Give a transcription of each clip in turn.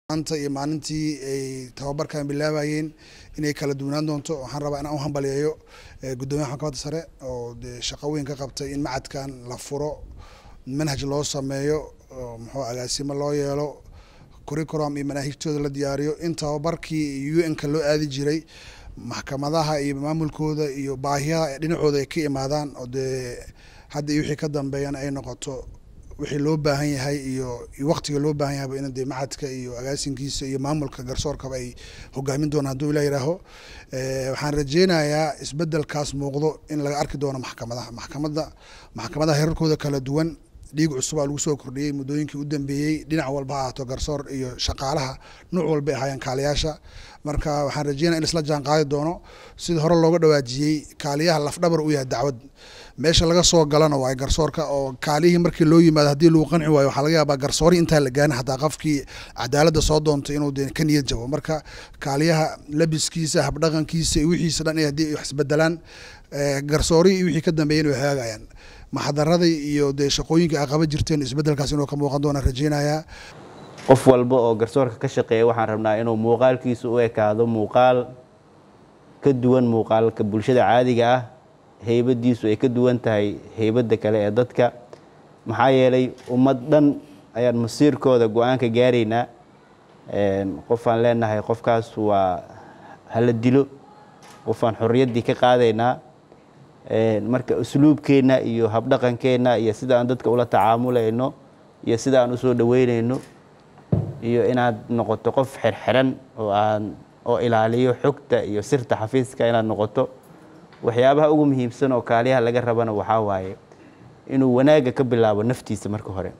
anta iyo maalintii ay tababarkan bilaabayeen inay kala duwanaan doonto waxaan rabaa inaan u hambaliyeeyo gudoomiyaha maxkamadda sare oo shaqo weyn ka qabtay in macadkan la furo manhaj loo sameeyo muxuu agaasimo loo yeelo curriculum iyo manhajtooda la diyaariyo in tababarkii UN-ka loo aadi jiray maxkamadaha iyo maamulkooda iyo baahiyaha dhinacooda ay ka imaadaan oo hadda wixii ka dambeeyana ay noqoto wixii loo baahan yahay iyo waqtiga loo baahan yahay in macadka iyo agaasinkiisa iyo maamulka garsoorkaba ay hogaamin doonaan hadduu ilaa yiraaho waxaan rajeynayaa isbedelkaas muuqdo in laga arki doono maxkamadaha heerarkooda kala duwan dhiig cusub lagu soo kordhiyay muddooyinkii u dambeeyay dhinac walba ha ahaato garsoor iyo shaqaalaha nooc walba ahaayeen kaaliyaasha marka waxaan rajeynayaa in isla jaan qaadi doono sida hore looga dhawaajiyay kaaliyaha lafdhabar u yahay dacwad meesha laga soo galana waa garsoorka oo kaalihii markii loo yimaado haddii lagu qanci waayo waxaa laga yaabaa garsoori intaa la gaana hataa qofkii cadaaladda soo doontay inuu ka niyad jabo marka kaaliyaha labiskiisa habdhaqankiisa iyo wixiisa dhan haddii wax isbedelaan garsoori iyo wixii ka dambeeyay inay hagaagayaan maxadaradii iyo shaqooyinka ay qaban jirteen isbedelkaas inuu ka muuqan doona rajeynayaa qof walba oo garsoorka ka shaqeeya waxaan rabnaa inuu muuqaalkiisu u ekaado muuqaal ka duwan muuqaalka bulshada caadiga ah heybadiisu ay ka duwan tahay heybada kale ee dadka maxaa yeelay ummad dhan ayaan masiirkooda go'aan ka gaaraynaa qofaan leenahay qofkaas waa hala dilo qofaan xorriyaddii ka qaadaynaa marka usluubkeena iyo habdhaqankeena iyo sida aan dadka ula tacaamulayno iyo sida aan u soo dhaweynayno iyo inaad noqoto qof xirxiran oo ilaaliyo xogta iyo sirta xafiiska inaad noqoto waxyaabaha ugu muhiimsan oo kaaliyaha laga rabana waxaa waaye inuu wanaaga ka bilaabo naftiisa marka hore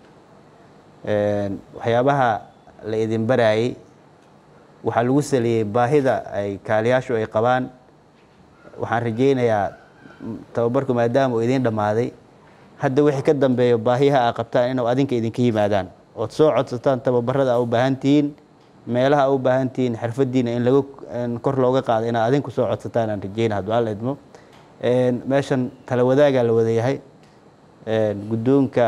waxyaabaha la idin barayay waxaa lagu saleeyay baahida ay kaaliyaashu ay qabaan waxaan rajeynayaa tababarku maadaama uu idin dhammaaday hadda wixii ka dambeeyo baahiyaha aad qabtaan inuu adinka idinka yimaadaan ood soo codsataan tababarada aa u baahan tihiin meelaha aa u baahan tihiin xirfadiina in laga kor looga qaado inaad adinku soo codsataan aan rajeyna hadduu alla idmo meeshan tala wadaagaa la wada yahay guddoonka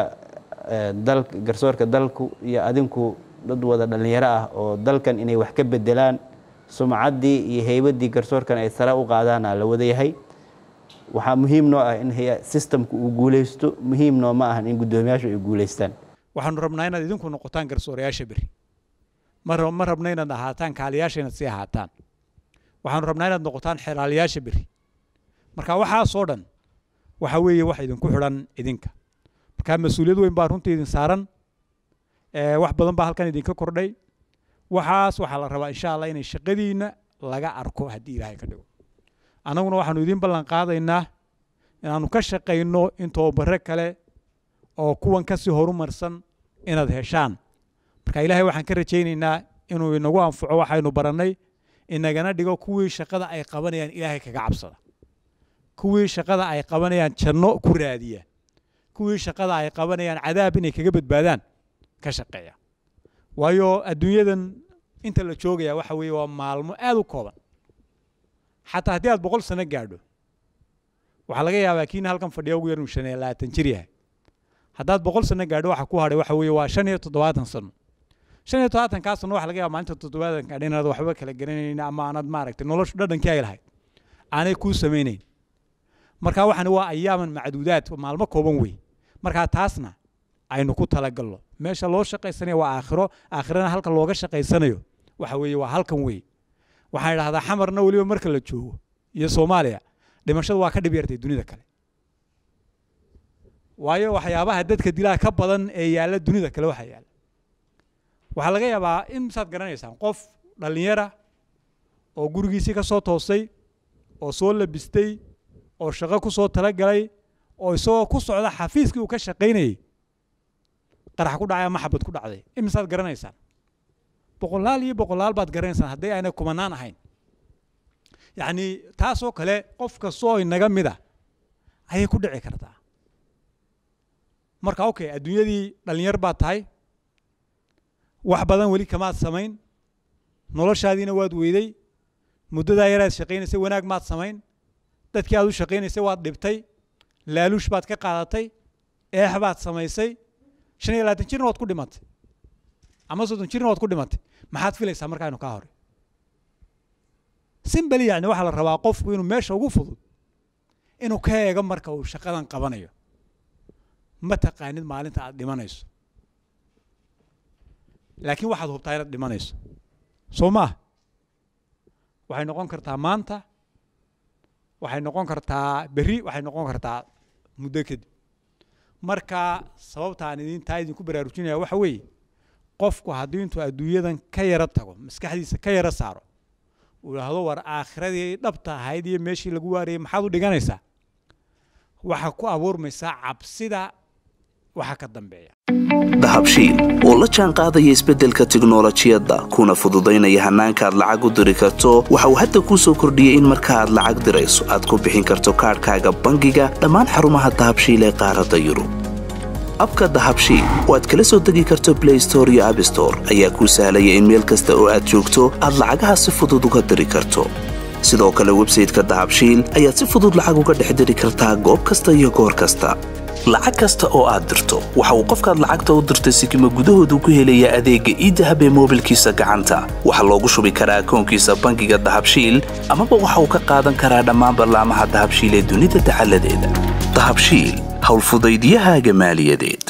dalka garsoorka dalku iyo adinku dad wada dhalinyaro ah oo dalkan inay wax ka bedelaan sumcaddii iyo heybadii garsoorkan ay sare u qaadaana la wada yahay waxaa muhiim noo ah in systemku uu guuleysto muhiim noo ma ahan in guddoomiyaashu ay guuleystaan waxaanu rabnaa inaad idinku noqotaan garsoorayaasha beri ma rabna inaad ahaataan kaaliyaasha inaad sii ahaataan waxaanu rabnaa inaad noqotaan xeraaliyaasha beri marka waxaasoo dhan waxa weeye wax idinku xidhan idinka marka mas-uuliyad weyn baa runtii idin saaran wax badan baa halkan idinka kordhay waxaa la rabaa insha Allah inay shaqadiina laga arko haddii Ilaahay ka dhigo anaguna waxaanu idin ballan qaadaynaa inaanu ka shaqeyno in tababaro kale oo kuwan ka sii horumarsan inaad heshaan marka Ilaahay waxaan ka rajaynaynaa inuu inagu anfaco waxaynu baranay inagana dhigo kuwii shaqada ay qabanayaan Ilaahay kaga cabsada kuwii shaqada ay qabanayaan janno ku raadiya kuwii shaqada ay qabanayaan cadaab inay kaga badbaadaan ka shaqeeya waayo adduunyadan inta la joogaya waxa weeye waa maalmo aad u kooban xataa haddii aad 100 sano gaadho waxa laga yaabaa kiina halkan fadhiyo ugu yar 25 jir yahay haddaad 100 sano gaadho waxa ku hadhay waxa weeye waa 75 sano 75 ka sano waxa laga yaabaa maanta 70 ka dhinaad waxba kala garanayna ama aanad maaragtay noloshu dhadhankii ay lahayd aanay ku sameeyeen marka waxaan waa ayaaman macduudaad maalmo kooban weey marka taasna aynu ku talagalno meesha loo shaqeysanayo waa aakhirana halka looga shaqeysanayo waxa weeye waa halkan weey waxaan idhaahdaa xamarna waliba marka la joogo iyo Soomaaliya dhimashadu waa ka dhib yartay dunida kale waayo waxyaabaha dadka dilaa ka badan ee yaala dunida kale waxa laga yaabaa in saad garanaysaan qof dhalinyara oo gurigiisii ka soo toosay oo soo labistay oo shaqo ku soo talagalay oo isoo ku socda xafiiskii uu ka shaqeynayay qarax ku dhacay ama xabad ku dhacday imsaad garanaysaan boqolaal baad garanaysaan haddii ayna kumanaan ahayn yani taasoo kale qof kastoo inaga mid ah ayay ku dhici kartaa marka okay adduunyadii dhalinyar baad tahay wax badan weli kamaad samayn noloshaadiina waad weyday muddadaa yaraad shaqaynaysay wanaag maad samayn dadkii aad u shaqaynaysay waad dhibtay laaluush baad ka qaadatay eex baad samaysay 25 jirna waad ku dhimatay ama 30 jirna waad ku dhimatay maxaad filaysaa markaa inuu ka hore simbali yani waxa la rabaa qofku inuu meesha ugu fudud inuu ka eego marka uu shaqadan qabanayo ma taqaanid maalinta aad dhimanayso laakiin waxaad hubtaa inaad dhimanayso soo ma waxay noqon kartaa maanta waxay noqon kartaa berri waxay noqon kartaa muddo kadib marka sababta aan idinku baraarujinaya waxa weeye qofku haddii intuu adduunyadan ka yara tago maskaxdiisa ka yara saaro uu yiraahdo war aakhiradii dhabta ahayd iyo meeshii lagu waariyay maxaad u dhiganaysaa waxa ku abuurmaysaa cabsida waxa ka dambeeya dahabshiil oo la jaan qaadaya isbeddelka tiknoolajiyadda kuna fududaynaya hannaanka aad lacag u diri karto waxa uu hadda kuu soo kordhiyey in marka aad lacag dirayso aad ku bixin karto kaadhkaaga bangiga dhammaan xarumaha dahabshiil ee qaaradda yurub abka dahabshiil oo aad kala soo degi karto Play Store iyo App Store ayaa kuu sahlaya in meel kasta oo aad joogto aad lacagaha si fudud uga diri karto sidoo kale website-ka dahabshiil ayaad si fudud lacag uga dhex diri kartaa goob kasta iyo goor kasta lacag kasta oo aad dirto waxa uu qofkaad lacagta u dirtay sikimo gudahoodu ku helayaa adeegga e-dahab ee moobilkiisa gacanta waxa loogu shubi karaa akoonkiisa bangiga dahabshiil amaba waxa uu ka qaadan karaa dhammaan barnaamijyada dahabshiil ee dunida taxalladeeda dahabshiil hawl fudaydiyahaaga maaliyadeed